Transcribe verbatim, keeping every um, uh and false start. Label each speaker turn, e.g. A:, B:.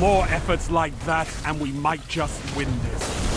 A: More efforts like that, and we might just win this.